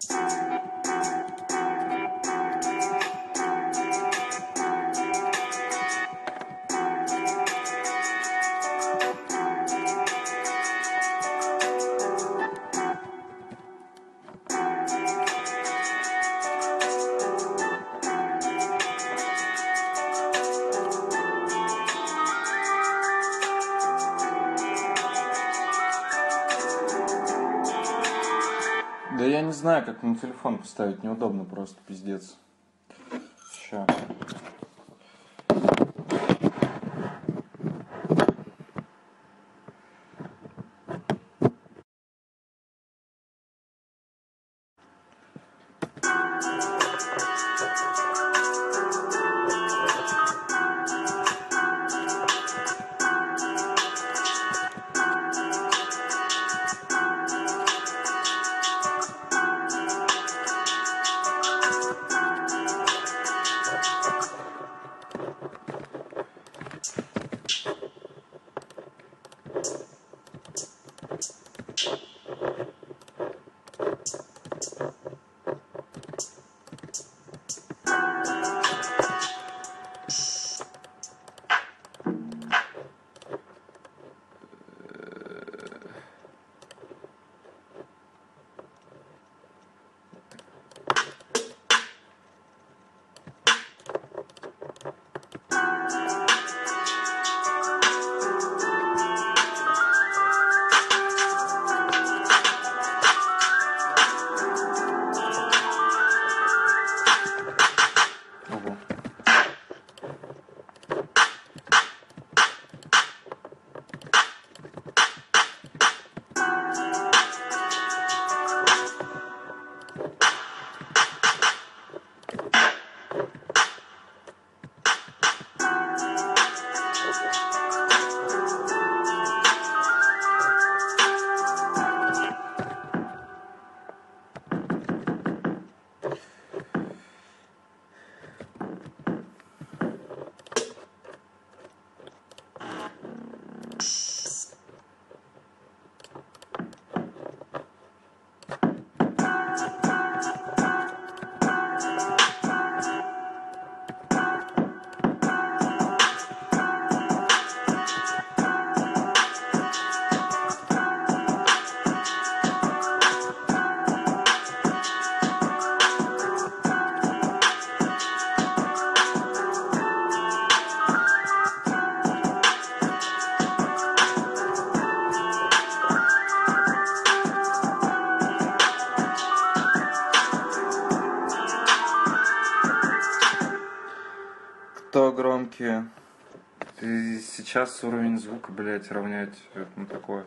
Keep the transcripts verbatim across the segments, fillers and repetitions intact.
Да я не знаю, как на телефон поставить, неудобно просто, пиздец. Ща. Кто громкие? И сейчас уровень звука, блять, равнять ну такое.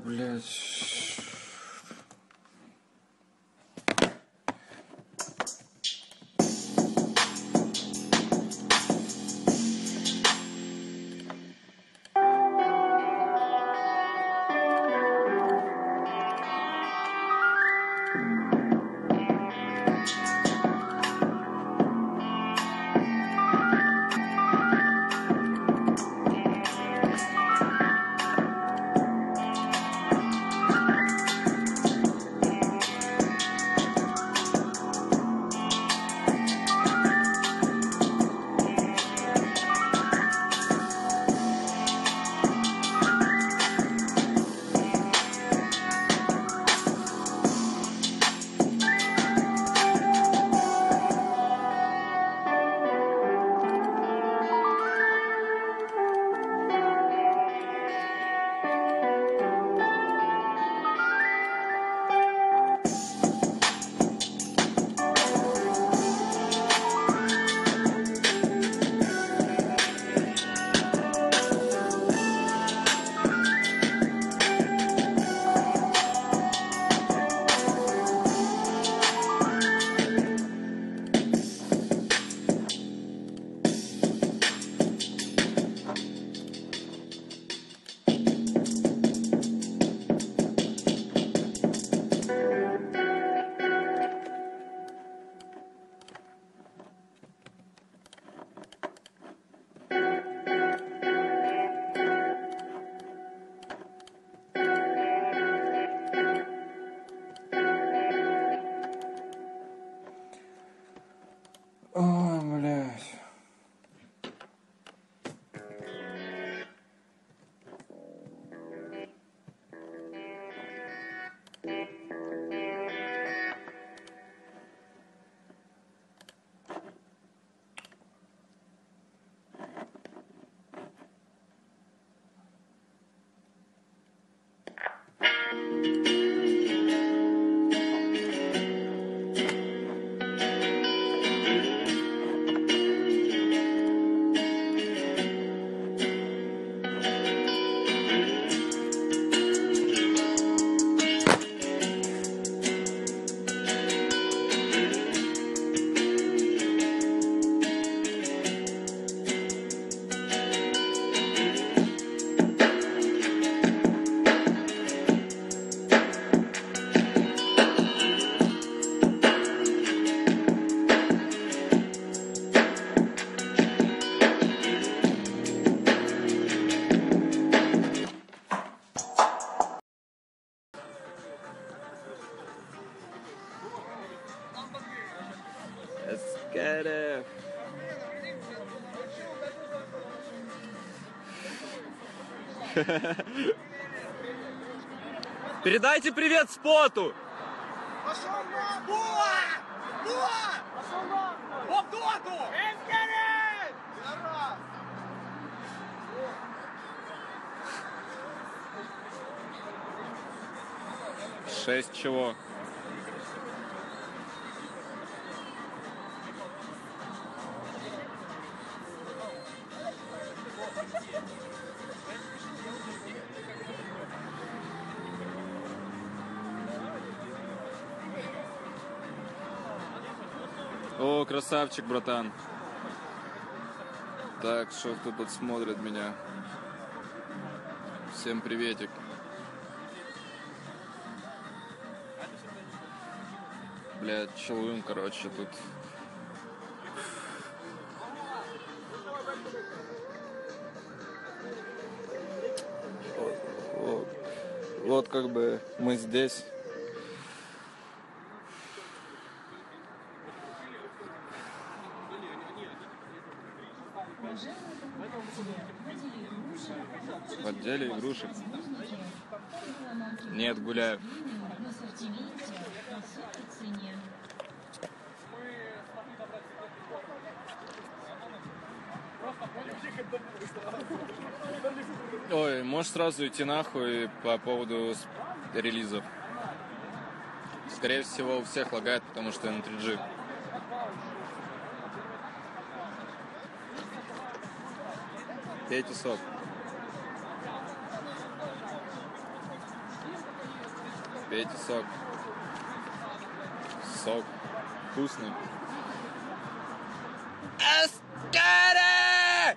блядь. Ой, блядь. Let's get it. Передайте привет Споту! Пошел на! Буа! Буа! Пошел на! В доту! Let's get it! Пидорас! Шесть чего? О, красавчик, братан. Так, что кто тут смотрит меня? Всем приветик. Блядь, челуем, короче, тут. Вот, вот, вот как бы мы здесь. В отделе игрушек. Нет, гуляю. Ой, можешь сразу идти нахуй по поводу релизов. Скорее всего, у всех лагает, потому что я на три джи. Пейте сок. Пейте сок. Сок. Вкусный. Эскаре!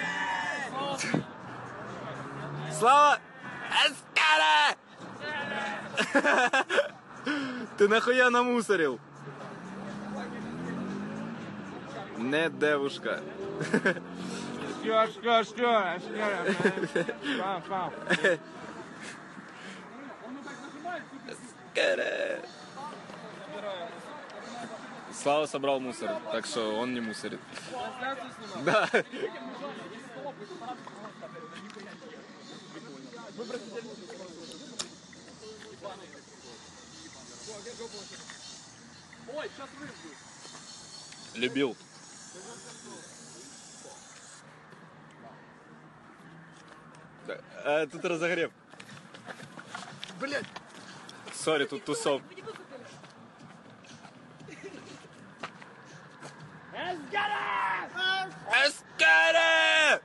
Слава! Эскаре! Ты нахуя намусорил? Не девушка. Что, что, что? Пам, пам. Слава собрал мусор, так что он не мусорит. Да. Ой, сейчас выжду. Любил. А, тут разогрев. Блять. Сори, тут тусов. Эскаре!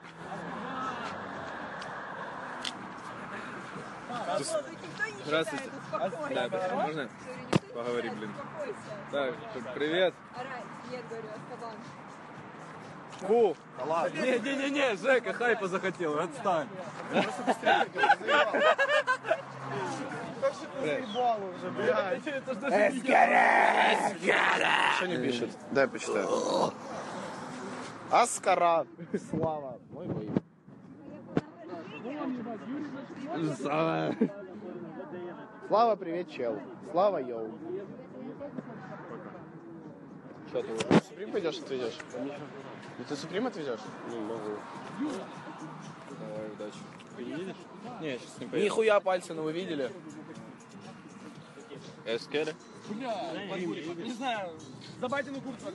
Здравствуйте. Да, можно поговорим, блин? Так, привет. Нет, говорю, Аскабан. Фу. Да ладно. Не-не-не, Жека хайпа захотел, отстань. Эскаре! Что не пишет? Дай почитаю. Аскара. Слава. Мой бой. Слава. Слава, привет, чел. Слава, йоу. Что ты уже? Суприм пойдешь, отведешь? Ну ты Суприм отведешь? Не могу. Давай, удачи. Ты не видишь? Не, сейчас не поеду. Нихуя пальцы, но вы видели? Эскаре? Не знаю, забайте на курс.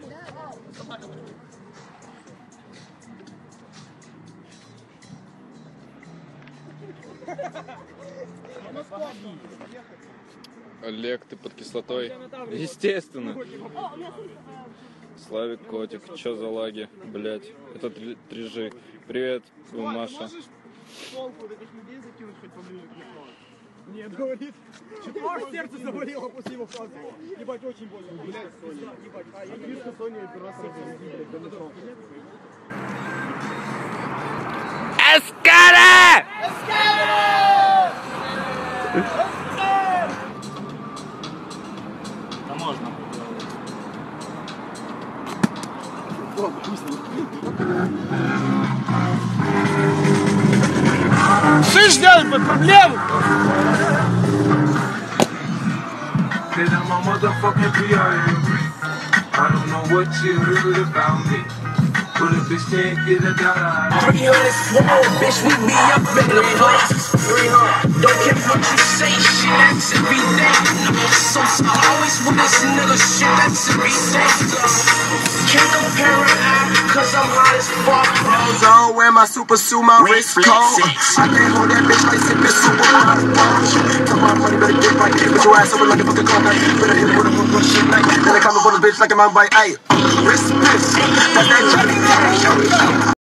Олег, ты под кислотой? Естественно. Славик, котик, чё за лаги? Блять, это три джи. Привет, Маша. Нет, говорит. Аж сердце заболело после его фразы. Ебать, очень больно. Блять, Соня. Ебать, а я вижу, что Соня операция блядь, до метро. Эскаре! Да можно. Слышь, дядь, под проблему! Cause I'm a motherfucking P R I don't know what you heard about me, but if bitch can't get a dollar, three hundred floor, bitch, we be up in the place. Don't care what you say, shit, that's every day. So, so I always with this nigga, shit, that's every day. Can't compare it out, cause I'm hot as fuck. Zone, wear my super suit, my wrist cold. I can't hold that bitch like sippin' super hot. Tell my money better get right, put your ass over like a fucking car. Better hit it with a book, shit like that. Then I come up with a bitch like a mountain bike, ayy. Wrist, wrist, that's that jelly.